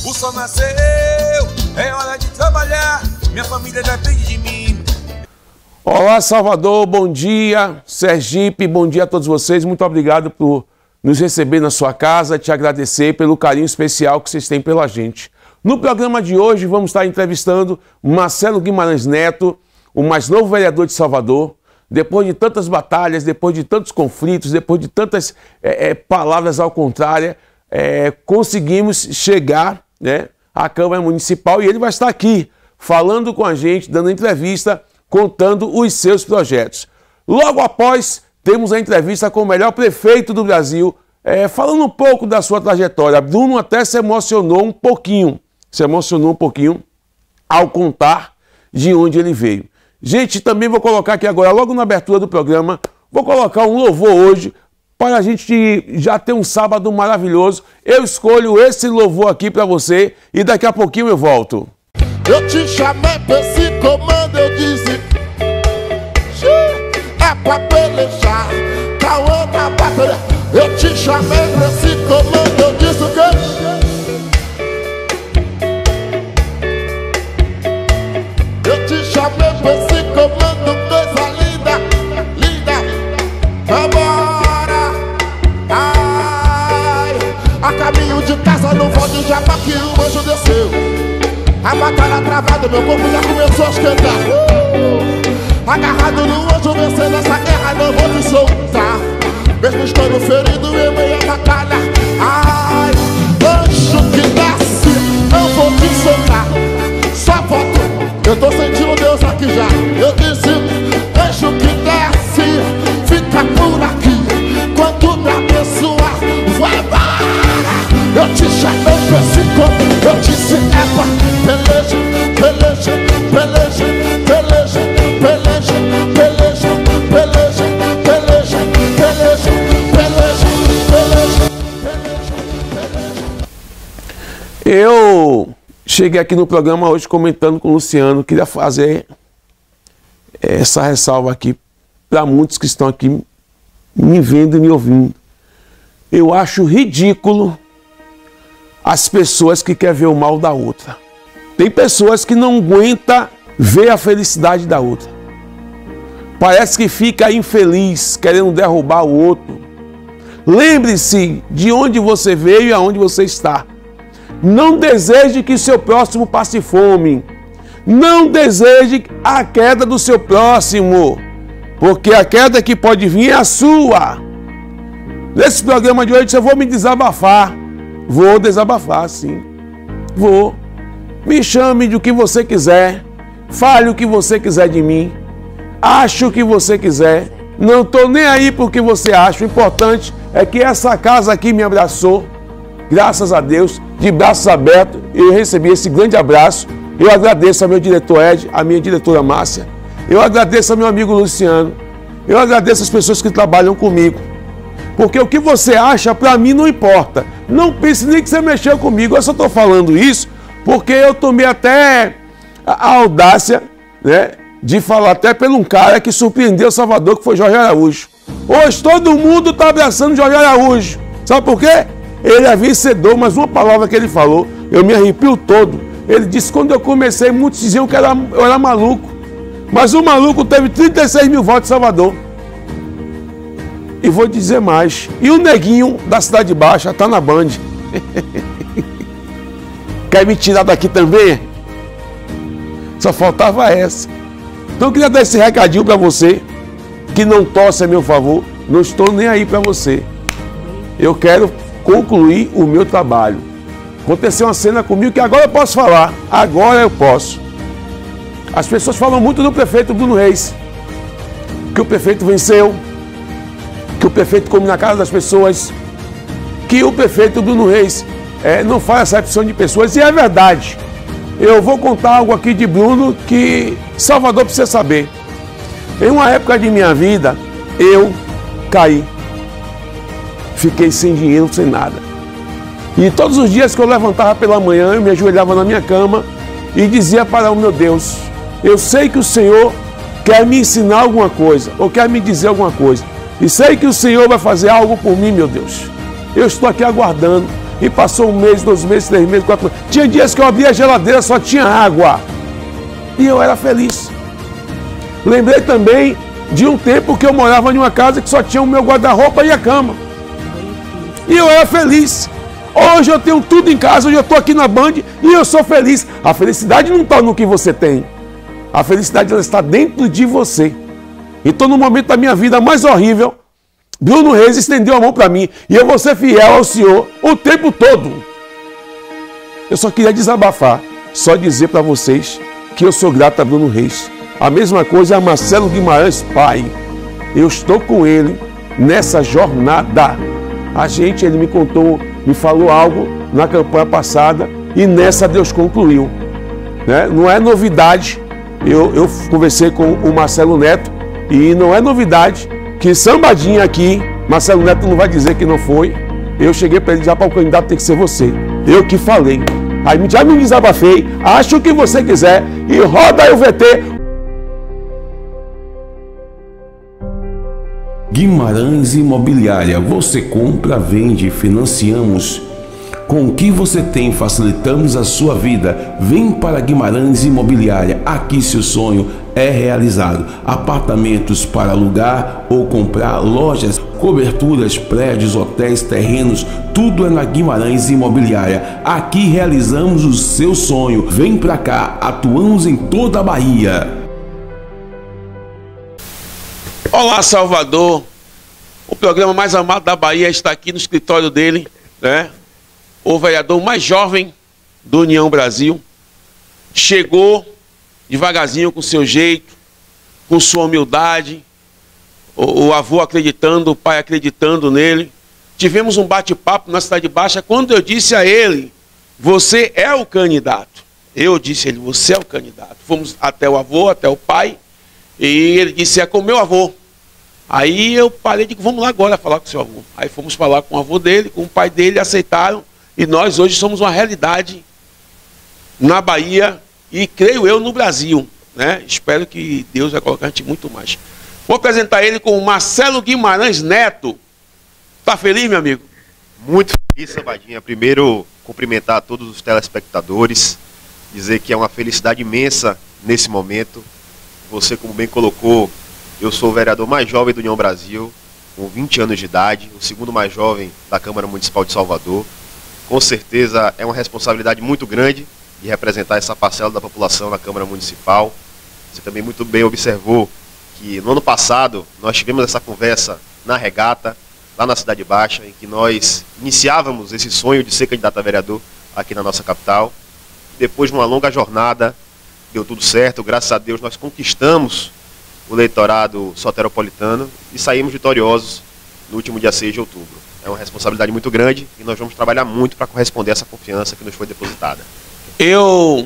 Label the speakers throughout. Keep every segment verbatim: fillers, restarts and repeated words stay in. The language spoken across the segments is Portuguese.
Speaker 1: O sol nasceu, é hora de trabalhar, minha família depende de mim.
Speaker 2: Olá, Salvador, bom dia. Sergipe, bom dia a todos vocês. Muito obrigado por nos receber na sua casa, te agradecer pelo carinho especial que vocês têm pela gente. No programa de hoje vamos estar entrevistando Marcelo Guimarães Neto, o mais novo vereador de Salvador. Depois de tantas batalhas, depois de tantos conflitos, depois de tantas é, é, palavras ao contrário, é, conseguimos chegar, né, à Câmara Municipal e ele vai estar aqui falando com a gente, dando entrevista, contando os seus projetos. Logo após, temos a entrevista com o melhor prefeito do Brasil, é, falando um pouco da sua trajetória. Bruno até se emocionou um pouquinho, se emocionou um pouquinho ao contar de onde ele veio. Gente, também vou colocar aqui agora, logo na abertura do programa, vou colocar um louvor hoje para a gente já ter um sábado maravilhoso. Eu escolho esse louvor aqui para você e daqui a pouquinho eu volto.
Speaker 3: Eu te chamei pra esse comando, eu disse é pra pelejar, tá outra batalha. Eu te chamei pra esse comando, eu disse o quê? Eu te chamei pra esse comando, coisa linda, linda. Vambora, ai, a caminho de casa no voo de Jabá que o anjo desceu. A batalha travada, meu corpo já começou a esquentar. uh, Agarrado no anjo, vencendo essa guerra, não vou te soltar. Mesmo estando ferido em meio à batalha. Ai, anjo que desce, não vou te soltar. Só volta. Eu tô sentindo Deus aqui já. Eu disse, anjo que desce, fica por aqui. Quando me abençoar, vai embora. Eu te chamei pra esse corpo, eu disse, é pra peleja, peleja, peleja, peleja, peleja, peleja, peleja, peleja, peleja, peleja, peleja, peleja.
Speaker 2: Eu cheguei aqui no programa hoje comentando com o Luciano, queria fazer essa ressalva aqui para muitos que estão aqui me vendo e me ouvindo. Eu acho ridículo as pessoas que querem ver o mal da outra. Tem pessoas que não aguentam ver a felicidade da outra. Parece que fica infeliz, querendo derrubar o outro. Lembre-se de onde você veio e aonde você está. Não deseje que seu próximo passe fome. Não deseje a queda do seu próximo, porque a queda que pode vir é a sua. Nesse programa de hoje eu vou me desabafar. Vou desabafar, sim. Vou. Me chame de o que você quiser. Fale o que você quiser de mim. Ache o que você quiser. Não estou nem aí para o que você acha. O importante é que essa casa aqui me abraçou. Graças a Deus, de braços abertos, eu recebi esse grande abraço. Eu agradeço ao meu diretor Ed, à minha diretora Márcia. Eu agradeço ao meu amigo Luciano. Eu agradeço as pessoas que trabalham comigo. Porque o que você acha, para mim, não importa. Não pense nem que você mexeu comigo. Eu só estou falando isso porque eu tomei até a audácia, né, de falar até por um cara que surpreendeu Salvador, que foi Jorge Araújo. Hoje todo mundo está abraçando Jorge Araújo. Sabe por quê? Ele é vencedor, mas uma palavra que ele falou, eu me arrepio todo. Ele disse, quando eu comecei, muitos diziam que era, eu era maluco. Mas o maluco teve trinta e seis mil votos em Salvador. E vou dizer mais. E o neguinho da Cidade Baixa está na Band. Quer me tirar daqui também? Só faltava essa. Então eu queria dar esse recadinho para você, que não torce a meu favor. Não estou nem aí para você. Eu quero concluir o meu trabalho. Aconteceu uma cena comigo que agora eu posso falar. Agora eu posso. As pessoas falam muito do prefeito Bruno Reis. Que o prefeito venceu. Que o prefeito come na casa das pessoas. Que o prefeito Bruno Reis é, não faz acepção de pessoas. E é verdade. Eu vou contar algo aqui de Bruno que Salvador precisa saber. Em uma época de minha vida, eu caí. Fiquei sem dinheiro, sem nada. E todos os dias que eu levantava pela manhã, eu me ajoelhava na minha cama e dizia para o meu Deus, eu sei que o Senhor quer me ensinar alguma coisa, ou quer me dizer alguma coisa. E sei que o Senhor vai fazer algo por mim, meu Deus. Eu estou aqui aguardando. E passou um mês, dois meses, três meses, quatro meses. Tinha dias que eu abria a geladeira, só tinha água. E eu era feliz. Lembrei também de um tempo que eu morava em uma casa que só tinha o meu guarda-roupa e a cama. E eu era feliz. Hoje eu tenho tudo em casa, hoje eu estou aqui na Band e eu sou feliz. A felicidade não está no que você tem. A felicidade ela está dentro de você. Então, no momento da minha vida mais horrível, Bruno Reis estendeu a mão para mim e eu vou ser fiel ao Senhor o tempo todo. Eu só queria desabafar, só dizer para vocês que eu sou grato a Bruno Reis. A mesma coisa a Marcelo Guimarães, pai. Eu estou com ele nessa jornada. A gente, ele me contou, me falou algo na campanha passada e nessa Deus concluiu. Né? Não é novidade, eu, eu conversei com o Marcelo Neto e não é novidade que sambadinha aqui, Marcelo Neto não vai dizer que não foi. Eu cheguei para ele já para o candidato tem que ser você. Eu que falei. Aí já me desabafei, acho o que você quiser e roda aí o V T.
Speaker 4: Guimarães Imobiliária, você compra, vende, financiamos. Com o que você tem, facilitamos a sua vida. Vem para Guimarães Imobiliária, aqui seu sonho é realizado. Apartamentos para alugar ou comprar, lojas, coberturas, prédios, hotéis, terrenos, tudo é na Guimarães Imobiliária. Aqui realizamos o seu sonho. Vem para cá, atuamos em toda a Bahia.
Speaker 2: Olá, Salvador. O programa mais amado da Bahia está aqui no escritório dele, né? O vereador mais jovem do União Brasil. Chegou devagarzinho com seu jeito, com sua humildade. O, o avô acreditando, o pai acreditando nele. Tivemos um bate-papo na Cidade Baixa. Quando eu disse a ele, você é o candidato. Eu disse a ele, você é o candidato. Fomos até o avô, até o pai. E ele disse, é com o meu avô. Aí eu parei e digo, vamos lá agora falar com o seu avô. Aí fomos falar com o avô dele, com o pai dele, aceitaram. E nós hoje somos uma realidade na Bahia e, creio eu, no Brasil. Né? Espero que Deus vai colocar a gente muito mais. Vou apresentar ele com o Marcelo Guimarães Neto. Tá feliz, meu amigo?
Speaker 5: Muito feliz, Sambadinha. Primeiro, cumprimentar a todos os telespectadores, dizer que é uma felicidade imensa nesse momento. Você, como bem colocou, eu sou o vereador mais jovem do União Brasil, com vinte anos de idade, o segundo mais jovem da Câmara Municipal de Salvador. Com certeza é uma responsabilidade muito grande de representar essa parcela da população na Câmara Municipal. Você também muito bem observou que no ano passado nós tivemos essa conversa na regata, lá na Cidade Baixa, em que nós iniciávamos esse sonho de ser candidato a vereador aqui na nossa capital. Depois de uma longa jornada, deu tudo certo, graças a Deus nós conquistamos o eleitorado soteropolitano e saímos vitoriosos no último dia seis de outubro. É uma responsabilidade muito grande e nós vamos trabalhar muito para corresponder a essa confiança que nos foi depositada.
Speaker 2: Eu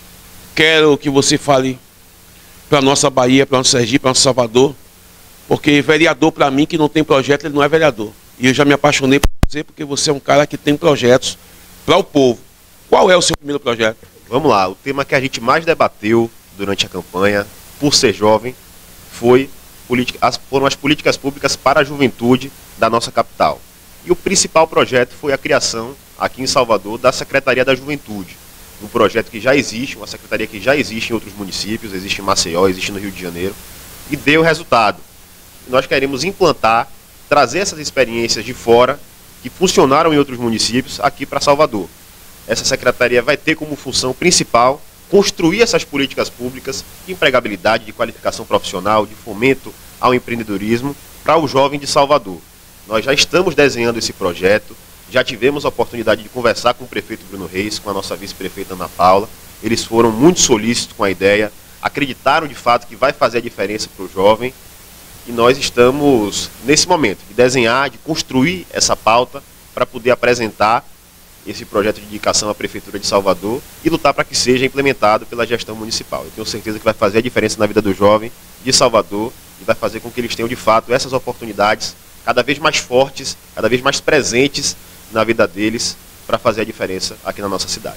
Speaker 2: quero que você fale para a nossa Bahia, para o nosso Sergipe, para o nosso Salvador, porque vereador, para mim, que não tem projeto, ele não é vereador. E eu já me apaixonei por você, porque você é um cara que tem projetos para o povo. Qual é o seu primeiro projeto?
Speaker 5: Vamos lá, o tema que a gente mais debateu durante a campanha, por ser jovem, foi política, as, foram as políticas públicas para a juventude da nossa capital. E o principal projeto foi a criação, aqui em Salvador, da Secretaria da Juventude. Um projeto que já existe, uma secretaria que já existe em outros municípios, existe em Maceió, existe no Rio de Janeiro, e deu resultado. Nós queremos implantar, trazer essas experiências de fora, que funcionaram em outros municípios, aqui para Salvador. Essa secretaria vai ter como função principal construir essas políticas públicas de empregabilidade, de qualificação profissional, de fomento ao empreendedorismo para o jovem de Salvador. Nós já estamos desenhando esse projeto, já tivemos a oportunidade de conversar com o prefeito Bruno Reis, com a nossa vice-prefeita Ana Paula. Eles foram muito solícitos com a ideia, acreditaram de fato que vai fazer a diferença para o jovem e nós estamos nesse momento de desenhar, de construir essa pauta para poder apresentar esse projeto de indicação à Prefeitura de Salvador e lutar para que seja implementado pela gestão municipal. Eu tenho certeza que vai fazer a diferença na vida do jovem de Salvador e vai fazer com que eles tenham de fato essas oportunidades cada vez mais fortes, cada vez mais presentes na vida deles para fazer a diferença aqui na nossa cidade.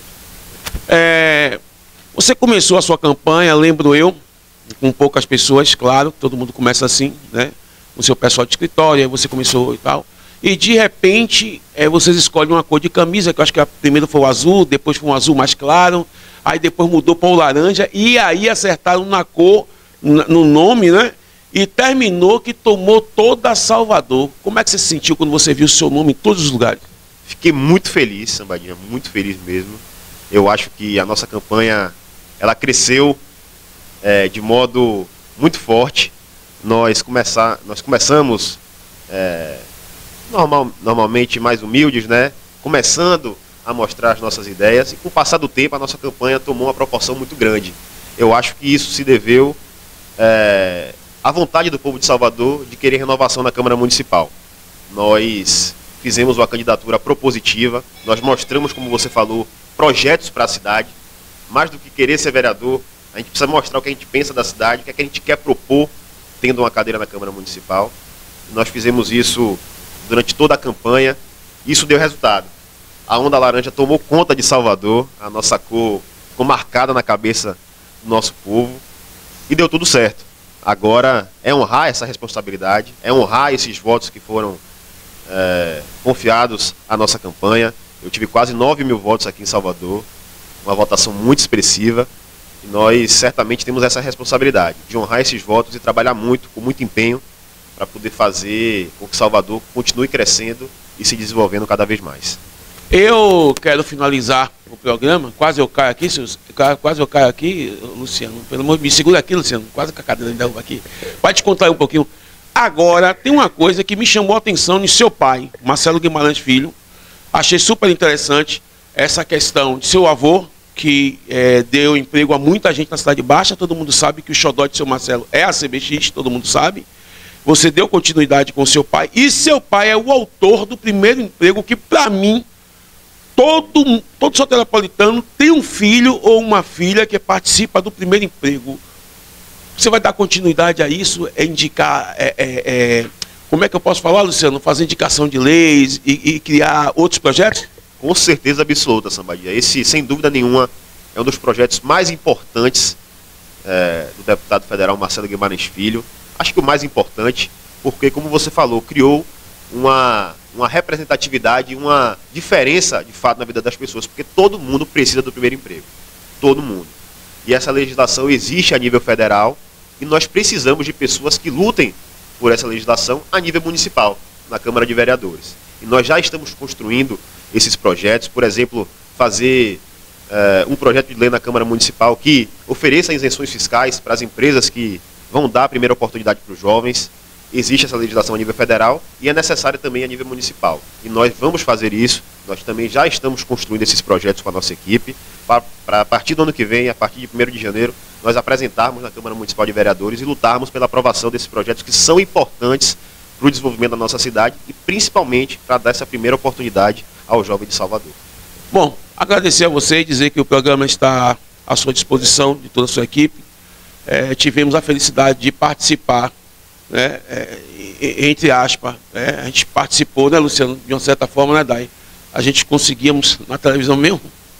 Speaker 2: É, você começou a sua campanha, lembro eu, com poucas pessoas, claro, todo mundo começa assim, né? Com seu pessoal de escritório, aí você começou e tal. e de repente é, vocês escolhem uma cor de camisa, que eu acho que a primeiro foi o azul, depois foi um azul mais claro, aí depois mudou para o laranja, e aí acertaram na cor, no nome, né? E terminou que tomou toda Salvador. Como é que você se sentiu quando você viu o seu nome em todos os lugares?
Speaker 5: Fiquei muito feliz, Sambadinha, muito feliz mesmo. Eu acho que a nossa campanha, ela cresceu é, de modo muito forte. Nós, começar, nós começamos é, normal, normalmente mais humildes, né? Começando a mostrar as nossas ideias, e com o passar do tempo a nossa campanha tomou uma proporção muito grande. Eu acho que isso se deveu é, à vontade do povo de Salvador de querer renovação na Câmara Municipal. Nós fizemos uma candidatura propositiva, nós mostramos, como você falou, projetos para a cidade. Mais do que querer ser vereador, a gente precisa mostrar o que a gente pensa da cidade, o que, é que a gente quer propor tendo uma cadeira na Câmara Municipal. Nós fizemos isso durante toda a campanha, e isso deu resultado. A onda laranja tomou conta de Salvador, a nossa cor ficou marcada na cabeça do nosso povo, e deu tudo certo. Agora é honrar essa responsabilidade, é honrar esses votos que foram é, confiados à nossa campanha. Eu tive quase nove mil votos aqui em Salvador, uma votação muito expressiva, e nós certamente temos essa responsabilidade de honrar esses votos e trabalhar muito, com muito empenho, para poder fazer com que Salvador continue crescendo e se desenvolvendo cada vez mais.
Speaker 2: Eu quero finalizar o programa, quase eu caio aqui, quase eu caio aqui, Luciano, pelo amor de Deus, me segura aqui, Luciano, quase que a cadeira me derruba aqui. Vai te contar um pouquinho. Agora, tem uma coisa que me chamou a atenção no seu pai, Marcelo Guimarães Filho. Achei super interessante essa questão de seu avô, que é, deu emprego a muita gente na Cidade Baixa. Todo mundo sabe que o xodó de seu Marcelo é a C B X, todo mundo sabe. Você deu continuidade com seu pai, e seu pai é o autor do primeiro emprego que, para mim, todo, todo soteropolitano tem um filho ou uma filha que participa do primeiro emprego. Você vai dar continuidade a isso? É indicar... É, é, é, como é que eu posso falar, Luciano? Fazer indicação de leis e, e criar outros projetos?
Speaker 5: Com certeza absoluta, Sambadinha. Esse, sem dúvida nenhuma, é um dos projetos mais importantes é, do deputado federal Marcelo Guimarães Filho. Acho que o mais importante, porque, como você falou, criou uma, uma representatividade, uma diferença, de fato, na vida das pessoas, porque todo mundo precisa do primeiro emprego. Todo mundo. E essa legislação existe a nível federal, e nós precisamos de pessoas que lutem por essa legislação a nível municipal, na Câmara de Vereadores. E nós já estamos construindo esses projetos, por exemplo, fazer uh, um projeto de lei na Câmara Municipal que ofereça isenções fiscais para as empresas que vão dar a primeira oportunidade para os jovens. Existe essa legislação a nível federal e é necessária também a nível municipal. E nós vamos fazer isso, nós também já estamos construindo esses projetos com a nossa equipe, para a partir do ano que vem, a partir de primeiro de janeiro, nós apresentarmos na Câmara Municipal de Vereadores e lutarmos pela aprovação desses projetos que são importantes para o desenvolvimento da nossa cidade e principalmente para dar essa primeira oportunidade ao jovem de Salvador.
Speaker 2: Bom, agradecer a você e dizer que o programa está à sua disposição, de toda a sua equipe. É, tivemos a felicidade de participar, né, é, entre aspas, é, a gente participou, né, Luciano, de uma certa forma, né, Dai? A gente conseguíamos na televisão mesmo,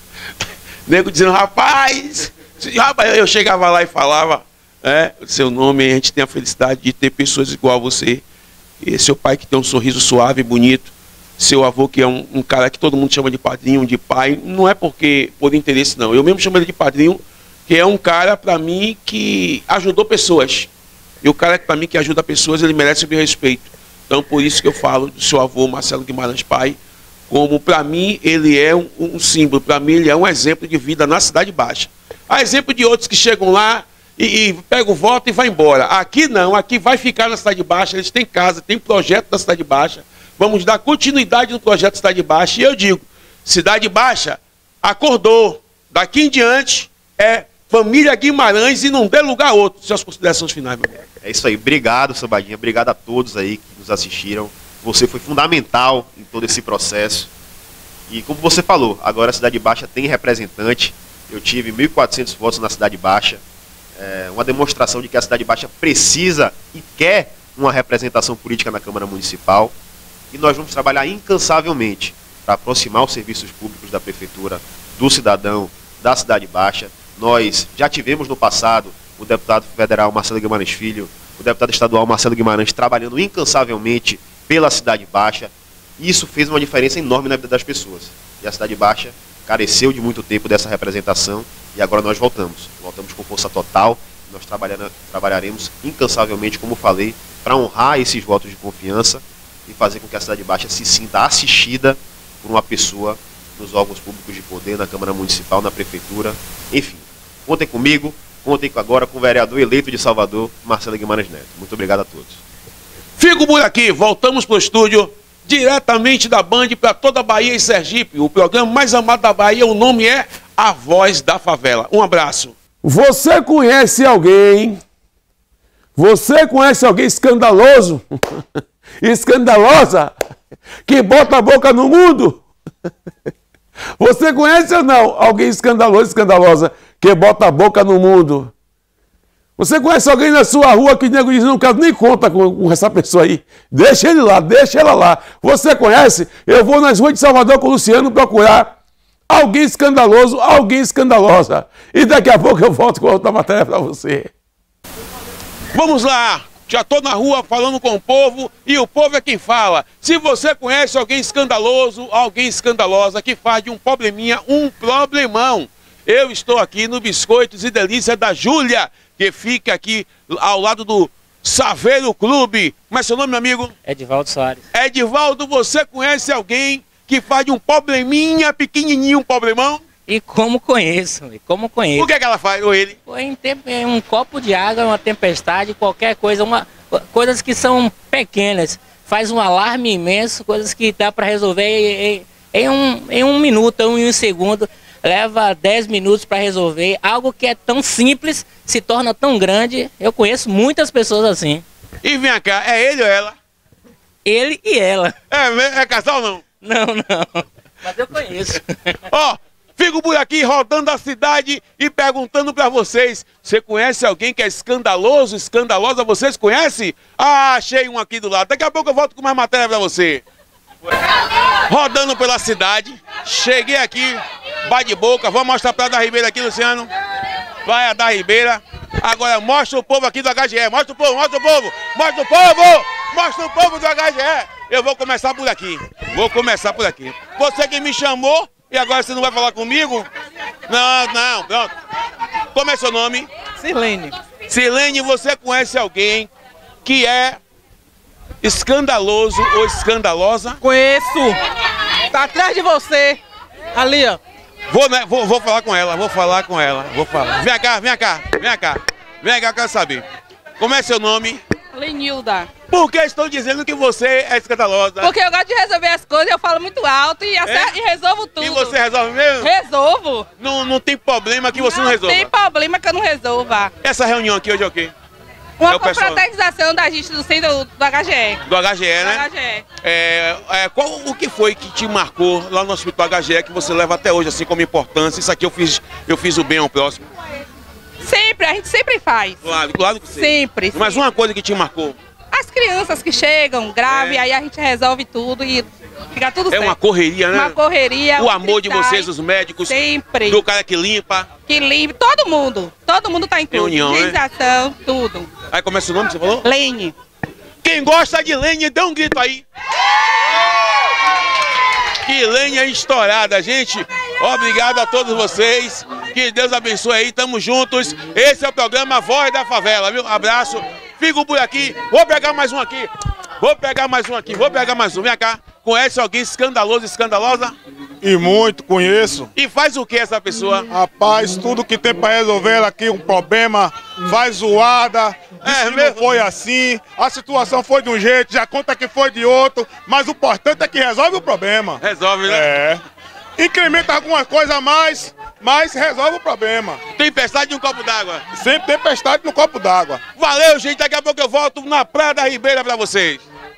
Speaker 2: nego dizendo, rapaz, rapaz, eu chegava lá e falava, é, o seu nome, a gente tem a felicidade de ter pessoas igual a você, e seu pai que tem um sorriso suave e bonito, seu avô que é um, um cara que todo mundo chama de padrinho, de pai, não é porque por interesse não, eu mesmo chamo ele de padrinho, que é um cara, para mim, que ajudou pessoas. E o cara, para mim, que ajuda pessoas, ele merece o meu respeito. Então, por isso que eu falo do seu avô, Marcelo Guimarães Pai, como, para mim, ele é um, um símbolo. Para mim, ele é um exemplo de vida na Cidade Baixa. Há exemplo de outros que chegam lá e, e pegam o voto e vai embora. Aqui não, aqui vai ficar na Cidade Baixa, eles têm casa, têm projeto da Cidade Baixa. Vamos dar continuidade no projeto Cidade Baixa. E eu digo, Cidade Baixa acordou. Daqui em diante é família Guimarães e não dê lugar a outro. Suas considerações finais, meu amigo.
Speaker 5: É isso aí. Obrigado, Sambadinha. Obrigado a todos aí que nos assistiram. Você foi fundamental em todo esse processo. E como você falou, agora a Cidade Baixa tem representante. Eu tive mil e quatrocentos votos na Cidade Baixa. É uma demonstração de que a Cidade Baixa precisa e quer uma representação política na Câmara Municipal. E nós vamos trabalhar incansavelmente para aproximar os serviços públicos da Prefeitura, do cidadão, da Cidade Baixa. Nós já tivemos no passado o deputado federal Marcelo Guimarães Filho, o deputado estadual Marcelo Guimarães trabalhando incansavelmente pela Cidade Baixa. E isso fez uma diferença enorme na vida das pessoas. E a Cidade Baixa careceu de muito tempo dessa representação e agora nós voltamos. Voltamos com força total. Nós trabalharemos incansavelmente, como falei, para honrar esses votos de confiança e fazer com que a Cidade Baixa se sinta assistida por uma pessoa nos órgãos públicos de poder, na Câmara Municipal, na Prefeitura, enfim. Contem comigo, contem agora com o vereador eleito de Salvador, Marcelo Guimarães Neto. Muito obrigado a todos.
Speaker 2: Fico por aqui, voltamos para o estúdio, diretamente da Band para toda a Bahia e Sergipe. O programa mais amado da Bahia, o nome é A Voz da Favela. Um abraço. Você conhece alguém? Você conhece alguém escandaloso? Escandalosa? Que bota a boca no mundo? Você conhece ou não alguém escandaloso, escandalosa, que bota a boca no mundo? Você conhece alguém na sua rua que nego diz, não quero nem conta com, com essa pessoa aí. Deixa ele lá, deixa ela lá. Você conhece? Eu vou nas ruas de Salvador com o Luciano procurar alguém escandaloso, alguém escandalosa. E daqui a pouco eu volto com outra matéria para você. Vamos lá. Já estou na rua falando com o povo e o povo é quem fala. Se você conhece alguém escandaloso, alguém escandalosa que faz de um probleminha um problemão. Eu estou aqui no Biscoitos e Delícia da Júlia, que fica aqui ao lado do Saveiro Clube. Como é seu nome, meu amigo?
Speaker 6: Edivaldo Soares.
Speaker 2: Edivaldo, você conhece alguém que faz de um probleminha pequenininho um problemão?
Speaker 6: E como conheço, e como conheço.
Speaker 2: O que é que ela faz, ou ele?
Speaker 6: Em tempo, em um copo de água, uma tempestade, qualquer coisa, uma, coisas que são pequenas. Faz um alarme imenso, coisas que dá para resolver em, em, um, em um minuto, em um segundo. Leva dez minutos para resolver. Algo que é tão simples se torna tão grande. Eu conheço muitas pessoas assim.
Speaker 2: E vem cá, é ele ou ela?
Speaker 6: Ele e ela.
Speaker 2: É, é casal ou não?
Speaker 6: Não, não. Mas eu conheço.
Speaker 2: Ó, fico por aqui rodando a cidade e perguntando para vocês. Você conhece alguém que é escandaloso, escandalosa? Vocês conhecem? Ah, achei um aqui do lado. Daqui a pouco eu volto com mais matéria para você. Rodando pela cidade. Cheguei aqui, bate boca. Vou mostrar para a da Ribeira aqui, Luciano. Vai a da Ribeira. Agora mostra o povo aqui do H G E. Mostra o povo, mostra o povo. Mostra o povo. Mostra o povo do H G E. Eu vou começar por aqui. Vou começar por aqui. Você que me chamou e agora você não vai falar comigo? Não, não, pronto. Como é seu nome?
Speaker 7: Sirlene.
Speaker 2: Sirlene, você conhece alguém que é escandaloso ou escandalosa?
Speaker 7: Conheço. Tá atrás de você. Ali, ó.
Speaker 2: Vou, né, vou, vou falar com ela, vou falar com ela, vou falar. Vem cá, vem cá, vem cá. Vem cá, eu quero saber. Como é seu nome?
Speaker 7: Lenilda.
Speaker 2: Por que estão dizendo que você é escandalosa?
Speaker 7: Porque eu gosto de resolver as coisas, eu falo muito alto e, acerto, é? e resolvo tudo.
Speaker 2: E você resolve mesmo?
Speaker 7: Resolvo.
Speaker 2: Não, não tem problema que você não,
Speaker 7: não
Speaker 2: resolva?
Speaker 7: Não tem problema que eu não resolva.
Speaker 2: Essa reunião aqui hoje é o quê?
Speaker 7: Uma
Speaker 2: é
Speaker 7: confraternização da gente do centro do H G E.
Speaker 2: Do H G E, né?
Speaker 7: Do H G E.
Speaker 2: É, é, qual o que foi que te marcou lá no Hospital H G E que você leva até hoje, assim, como importância? Isso aqui eu fiz, eu fiz o bem ao próximo.
Speaker 7: Sempre, a gente sempre faz.
Speaker 2: Claro, claro que sim.
Speaker 7: Sempre.
Speaker 2: Mas
Speaker 7: sempre.
Speaker 2: uma coisa que te marcou?
Speaker 7: As crianças que chegam grave, é. aí a gente resolve tudo e fica tudo
Speaker 2: é
Speaker 7: certo.
Speaker 2: É uma correria, né?
Speaker 7: Uma correria.
Speaker 2: O amor de vocês, os médicos.
Speaker 7: Sempre.
Speaker 2: Do cara que limpa.
Speaker 7: Que limpa. Todo mundo. Todo mundo tá incluído.
Speaker 2: Reunião,
Speaker 7: higienização, né? Tudo.
Speaker 2: Aí começa o nome que você falou?
Speaker 7: Lene.
Speaker 2: Quem gosta de Lene, dê um grito aí. Que Lene é estourada, gente. Obrigado a todos vocês. Que Deus abençoe aí. Tamo juntos. Esse é o programa Voz da Favela, viu? Abraço. Fico por aqui. Vou pegar mais um aqui. Vou pegar mais um aqui. Vou pegar mais um. Vem cá. Conhece alguém escandaloso, escandalosa?
Speaker 8: E muito, conheço.
Speaker 2: E faz o que essa pessoa?
Speaker 8: Rapaz, tudo que tem pra resolver aqui, um problema, faz zoada, diz
Speaker 2: é,
Speaker 8: que
Speaker 2: mesmo?
Speaker 8: não foi assim, a situação foi de um jeito, já conta que foi de outro, mas o importante é que resolve o problema.
Speaker 2: Resolve, né?
Speaker 8: É. Incrementa alguma coisa a mais, mas resolve o problema.
Speaker 2: Tempestade de um copo d'água.
Speaker 8: Sempre tempestade no copo d'água.
Speaker 2: Valeu, gente. Daqui a pouco eu volto na Praia da Ribeira pra vocês.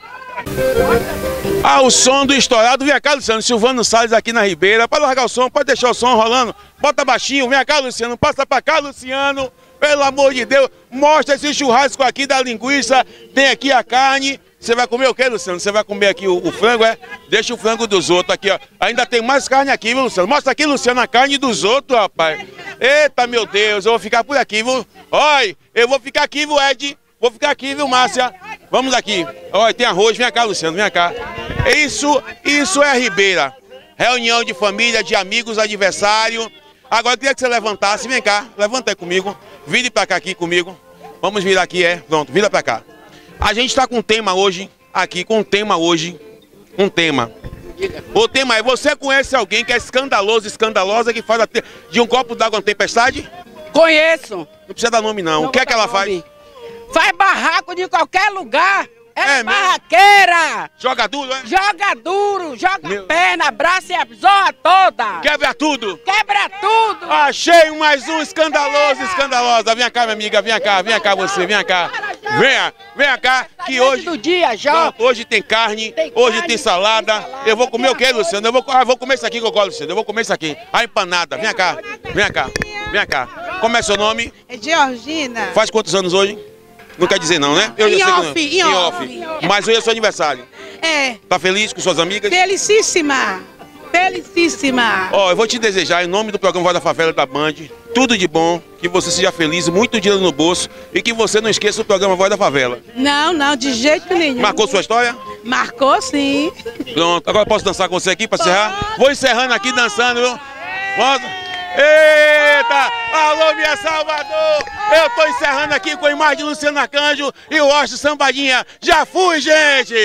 Speaker 2: Ah, o som do estourado. Vem cá, Luciano. Silvano Salles aqui na Ribeira. Pode largar o som, pode deixar o som rolando. Bota baixinho. Vem cá, Luciano. Passa pra cá, Luciano. Pelo amor de Deus. Mostra esse churrasco aqui da linguiça. Tem aqui a carne. Você vai comer o quê, Luciano? Você vai comer aqui o, o frango, é? Deixa o frango dos outros aqui, ó. Ainda tem mais carne aqui, viu, Luciano? Mostra aqui, Luciano, a carne dos outros, rapaz. Eita, meu Deus, eu vou ficar por aqui, viu? Olha, eu vou ficar aqui, viu, Ed? Vou ficar aqui, viu, Márcia? Vamos aqui. Olha, tem arroz. Vem cá, Luciano, vem cá.
Speaker 8: Isso, isso é a Ribeira. Reunião de família, de amigos, aniversário. Agora eu queria que você levantasse. Vem cá, levanta aí comigo. Vire pra cá aqui comigo. Vamos virar aqui, é. Pronto, vira pra cá. A gente tá com um tema hoje, aqui, com um tema hoje. Um tema. O tema é: você conhece alguém que é escandaloso, escandalosa, que faz de um copo d'água uma tempestade?
Speaker 9: Conheço.
Speaker 8: Não precisa dar nome, não. não o que é que ela faz?
Speaker 9: Faz barraco de qualquer lugar. É,
Speaker 8: é
Speaker 9: barraqueira.
Speaker 8: Joga duro, é?
Speaker 9: Joga duro, joga
Speaker 8: Meu...
Speaker 9: perna, braço e a zorra toda.
Speaker 8: Quebra tudo.
Speaker 9: Quebra tudo.
Speaker 8: Achei mais um escandaloso, escandalosa. Vem cá, minha amiga, vem cá, vem cá você, vem cá. Venha, venha cá, que hoje...
Speaker 9: do dia, já.
Speaker 8: Não, hoje tem carne, tem hoje carne, tem, salada. tem salada. Eu vou comer o quê, Luciano? Eu vou, ah, vou comer isso aqui que eu gosto, Luciano. Eu vou comer isso aqui. A empanada. Vem cá, vem cá, vem cá. Como é seu nome?
Speaker 10: É Georgina.
Speaker 8: Faz quantos anos hoje? Não quer dizer não, né? Eu
Speaker 10: em
Speaker 8: já sei
Speaker 10: off,
Speaker 8: que
Speaker 10: em
Speaker 8: em
Speaker 10: off.
Speaker 8: off. Mas hoje é seu aniversário.
Speaker 10: É.
Speaker 8: Tá feliz com suas amigas?
Speaker 10: Felicíssima. Felicíssima.
Speaker 8: Ó, oh, eu vou te desejar, em nome do programa Voz da Favela da Band, tudo de bom, que você seja feliz, muito dinheiro no bolso e que você não esqueça o programa Voz da Favela.
Speaker 10: Não, não, de jeito nenhum.
Speaker 8: Marcou sua história?
Speaker 10: Marcou, sim.
Speaker 8: Pronto, agora posso dançar com você aqui para encerrar? Vou encerrando aqui dançando, viu? Posso? Eita! Alô, minha Salvador! Eu tô encerrando aqui com a imagem de Luciano Arcanjo e o Osto Sambadinha. Já fui, gente!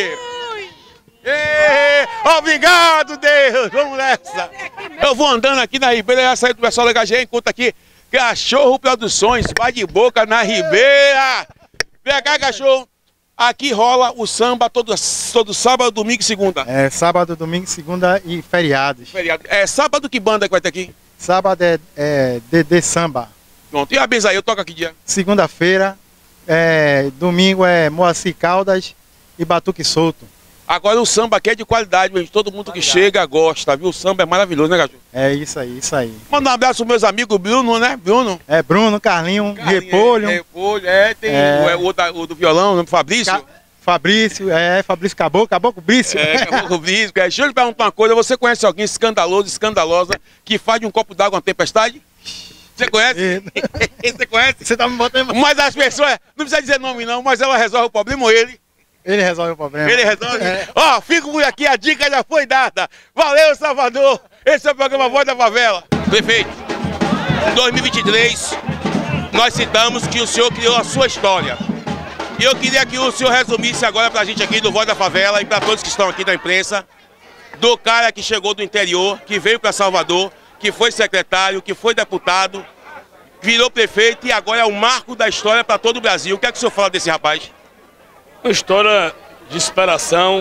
Speaker 8: Ei, obrigado, Deus! Vamos nessa! Eu vou andando aqui na Ribeira, já saí do pessoal da H G, enquanto aqui Cachorro Produções, vai de boca na Ribeira! Vem cá, cachorro! Aqui rola o samba todo, todo sábado, domingo e segunda.
Speaker 11: É, sábado, domingo, segunda e feriados.
Speaker 8: Feriado. É sábado que banda que vai ter aqui?
Speaker 11: Sábado é, é Dedê Samba.
Speaker 8: Pronto. E a Benzaí, eu toco aqui dia?
Speaker 11: Segunda-feira, é, domingo é Moacir Caldas e Batuque Solto.
Speaker 8: Agora o samba aqui é de qualidade, gente. Todo mundo que chega gosta, viu? O samba é maravilhoso, né, Gajo?
Speaker 11: É isso aí, isso aí.
Speaker 8: Manda um abraço aos meus amigos, Bruno, né? Bruno.
Speaker 11: É, Bruno, Carlinho, Carlinho Repolho.
Speaker 8: É, Repolho, é, tem é... O, o, o, o do violão, o Fabrício. Ca...
Speaker 11: Fabrício, é, Fabrício Caboclo, Caboclo Brício.
Speaker 8: É, Caboclo Brício. É. Deixa eu lhe perguntar uma coisa, você conhece alguém escandaloso, escandalosa, que faz de um copo d'água uma tempestade? Você conhece? Você conhece?
Speaker 11: Você tá me botando...
Speaker 8: Mas as pessoas, não precisa dizer nome não, mas ela resolve o problema ou ele?
Speaker 11: Ele resolve o problema.
Speaker 8: Ele resolve? É. Ó, fico por aqui, a dica já foi dada. Valeu, Salvador. Esse é o programa Voz da Favela. Prefeito, em dois mil e vinte e três, nós citamos que o senhor criou a sua história. E eu queria que o senhor resumisse agora pra gente aqui do Voz da Favela e pra todos que estão aqui da imprensa, do cara que chegou do interior, que veio pra Salvador, que foi secretário, que foi deputado, virou prefeito e agora é o marco da história pra todo o Brasil. O que é que o senhor fala desse rapaz?
Speaker 12: Uma história de superação,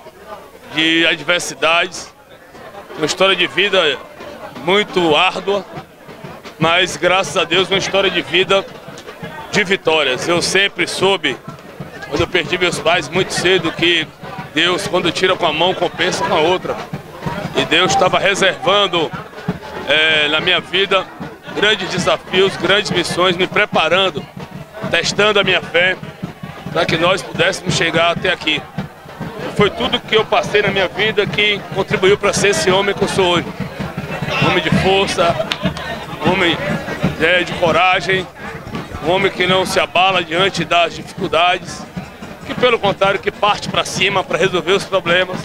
Speaker 12: de adversidades, uma história de vida muito árdua, mas graças a Deus uma história de vida de vitórias. Eu sempre soube, quando eu perdi meus pais muito cedo, que Deus, quando tira com a mão, compensa com a outra. E Deus estava reservando é, na minha vida grandes desafios, grandes missões, me preparando, testando a minha fé, para que nós pudéssemos chegar até aqui. Foi tudo que eu passei na minha vida que contribuiu para ser esse homem que eu sou hoje. Homem de força, homem é, de coragem, um homem que não se abala diante das dificuldades, que pelo contrário, que parte para cima para resolver os problemas.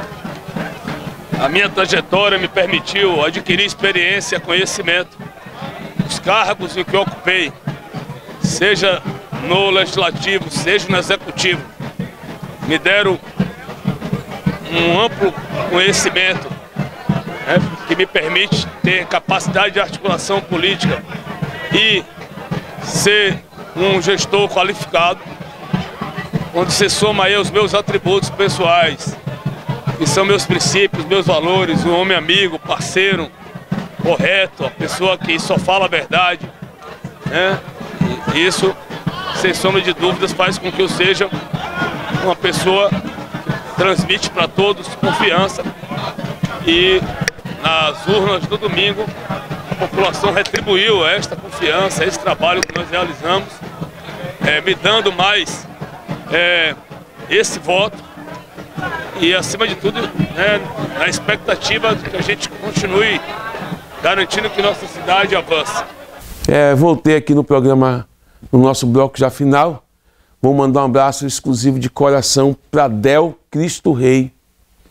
Speaker 12: A minha trajetória me permitiu adquirir experiência, conhecimento, os cargos em que eu ocupei, seja no legislativo, seja no executivo, me deram um amplo conhecimento, né, que me permite ter capacidade de articulação política e ser um gestor qualificado, onde se soma aí os meus atributos pessoais, que são meus princípios, meus valores, um homem amigo, parceiro, correto, a pessoa que só fala a verdade, né? E isso, sem sombra de dúvidas, faz com que eu seja uma pessoa que transmite para todos confiança. E nas urnas do domingo, a população retribuiu esta confiança, esse trabalho que nós realizamos, é, me dando mais é, esse voto e, acima de tudo, né, na expectativa de que a gente continue garantindo que nossa cidade avance.
Speaker 2: É, voltei aqui no programa, no nosso bloco já final. Vou mandar um abraço exclusivo de coração para Del Cristo Rei,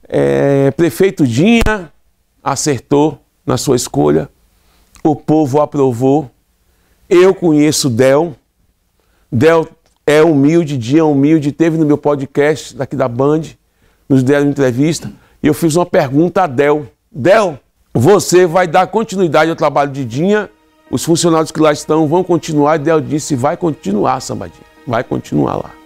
Speaker 2: É, prefeito Dinha acertou na sua escolha, o povo aprovou. Eu conheço Del, Del é humilde, Dinha é humilde, teve no meu podcast daqui da Band, nos deram entrevista, e eu fiz uma pergunta a Del. Del, você vai dar continuidade ao trabalho de Dinha? Os funcionários que lá estão vão continuar? E Del disse, vai continuar, Sambadinha, vai continuar lá.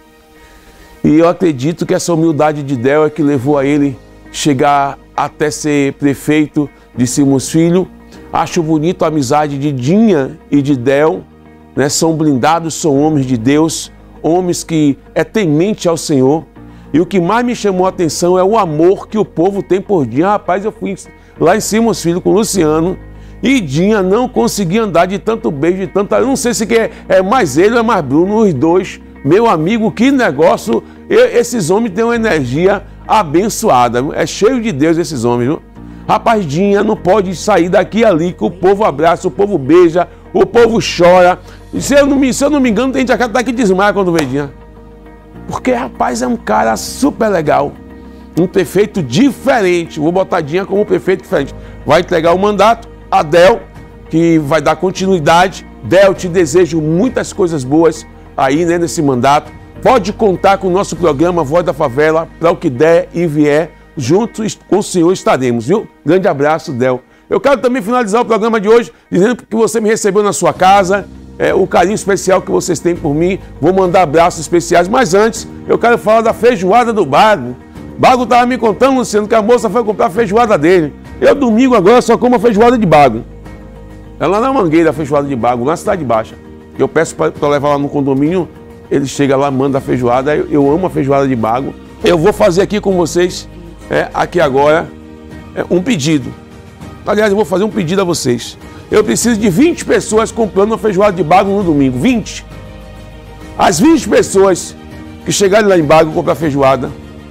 Speaker 2: E eu acredito que essa humildade de Del é que levou a ele chegar até ser prefeito de Simões Filho. Acho bonito a amizade de Dinha e de Del, né? São blindados, são homens de Deus, homens que é temente ao Senhor. E o que mais me chamou a atenção é o amor que o povo tem por Dinha. Rapaz, eu fui lá em Simões Filho com o Luciano e Dinha não conseguia andar de tanto beijo, de tanta... Eu não sei se é, é mais ele ou é mais Bruno, os dois. Meu amigo, que negócio. Esses homens têm uma energia abençoada. É cheio de Deus esses homens, viu? Rapaz, Dinha não pode sair daqui e ali, que o povo abraça, o povo beija, o povo chora. Se eu não me, se eu não me engano, tem gente aqui que desmaia quando vê Dinha. Porque, rapaz, é um cara super legal. Um prefeito diferente. Vou botar Dinha como um prefeito diferente. Vai entregar o mandato a Del, que vai dar continuidade. Del, te desejo muitas coisas boas aí, né, nesse mandato. Pode contar com o nosso programa Voz da Favela, para o que der e vier, juntos com o senhor estaremos, viu? Grande abraço, Del. Eu quero também finalizar o programa de hoje dizendo que você me recebeu na sua casa, é, o carinho especial que vocês têm por mim. Vou mandar abraços especiais, mas antes eu quero falar da feijoada do Bago. Bago estava me contando, Luciano, que a moça foi comprar a feijoada dele. Eu domingo agora só como a feijoada de Bago. É lá na Mangueira, a feijoada de Bago, na Cidade Baixa. Eu peço para levar lá no condomínio, ele chega lá, manda a feijoada. Eu, eu amo a feijoada de Bago. Eu vou fazer aqui com vocês, é, aqui agora, é, um pedido. Aliás, eu vou fazer um pedido a vocês. Eu preciso de vinte pessoas comprando uma feijoada de Bago no domingo. vinte. As vinte pessoas que chegarem lá em Bago comprar feijoada,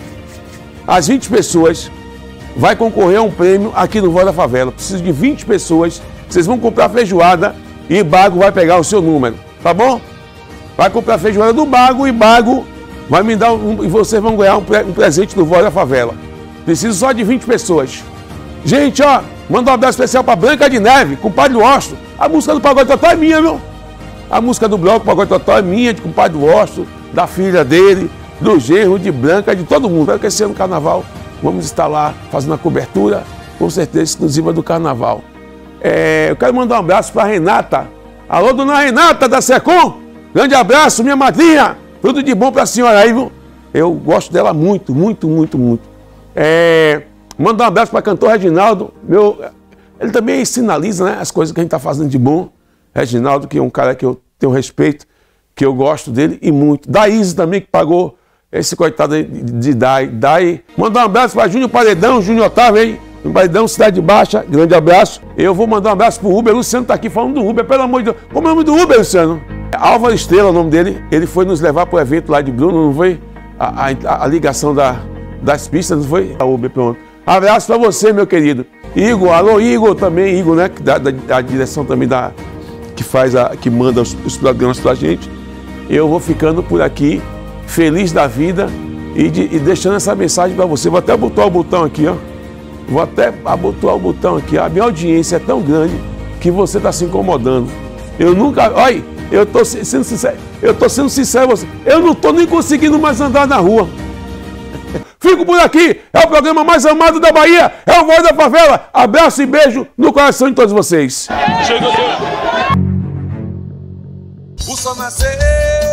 Speaker 2: as vinte pessoas vai concorrer a um prêmio aqui no Voz da Favela. Preciso de vinte pessoas. Vocês vão comprar feijoada e Bago vai pegar o seu número, tá bom? Vai comprar feijoada do Bago e Bago vai me dar um, e vocês vão ganhar um, pre, um presente do Voz da Favela. Preciso só de vinte pessoas. Gente, ó, manda um abraço especial para Branca de Neve, compadre Osto. A música do Pagode Totó é minha, meu. A música do bloco Pagode Totó é minha, de compadre Osto, da filha dele, do genro, de Branca, de todo mundo. Espero que esse ano no Carnaval vamos estar lá fazendo a cobertura, com certeza exclusiva do Carnaval. É, eu quero mandar um abraço para Renata. Alô, dona Renata da Secom. Grande abraço, minha madrinha. Tudo de bom para a senhora aí, viu? Eu gosto dela muito, muito, muito, muito. É, mandar um abraço para o cantor Reginaldo. Meu, ele também sinaliza, né, as coisas que a gente está fazendo de bom. Reginaldo, que é um cara que eu tenho respeito, que eu gosto dele e muito. Daíse também, que pagou esse coitado de, de Dai. Dai. Mandar um abraço para Júnior Paredão, Júnior Otávio, hein? Paredão, Cidade Baixa, grande abraço. Eu vou mandar um abraço pro Uber. O Luciano tá aqui falando do Uber, pelo amor de Deus. Como é o nome do Uber, Luciano? Álvaro Estrela, o nome dele. Ele foi nos levar pro evento lá de Bruno, não foi? A, a, a ligação da, das pistas, não foi? A Uber, pronto. Abraço pra você, meu querido. Igor, alô Igor também, Igor, né? Da, da, da direção também da... Que faz a... que manda os, os programas pra gente. Eu vou ficando por aqui, feliz da vida e, de, e deixando essa mensagem pra você. Vou até botar o botão aqui, ó. Vou até abotoar o botão aqui. A minha audiência é tão grande que você está se incomodando. Eu nunca... Olha, eu estou sendo sincero. Eu estou sendo sincero com você. Eu não estou nem conseguindo mais andar na rua. Fico por aqui. É o programa mais amado da Bahia. É o Voz da Favela. Abraço e beijo no coração de todos vocês.
Speaker 1: O sol nasceu.